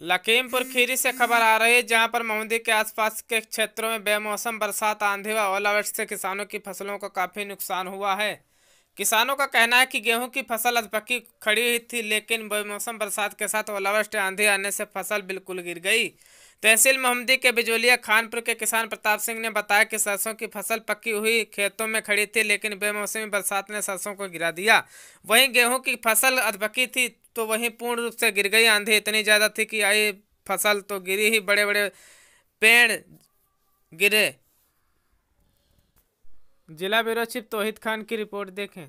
लखीमपुर खीरी से खबर आ रही है, जहां पर महुदी के आसपास के क्षेत्रों में बेमौसम बरसात, आंधी व ओलावृष्टि से किसानों की फसलों को काफी नुकसान हुआ है। किसानों का कहना है कि गेहूं की फसल अधपकी खड़ी ही थी, लेकिन बेमौसम बरसात के साथ ओलावृष्टि आंधी आने से फसल बिल्कुल गिर गई। तहसील महुदी के बिजोलिया खानपुर के किसान प्रताप सिंह ने बताया कि सरसों की फसल पकी हुई खेतों में खड़ी थी, लेकिन बेमौसमी बरसात ने सरसों को गिरा दिया। वहीं गेहूं की फसल अधपकी थी तो वहीं पूर्ण रूप से गिर गई। आंधी इतनी ज्यादा थी कि आई फसल तो गिरी ही, बड़े बड़े पेड़ गिरे। जिला ब्यूरो चीफ तौहीद खान की रिपोर्ट देखें।